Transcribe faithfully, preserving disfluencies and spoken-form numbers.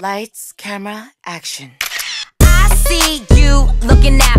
Lights, camera, action. I see you looking at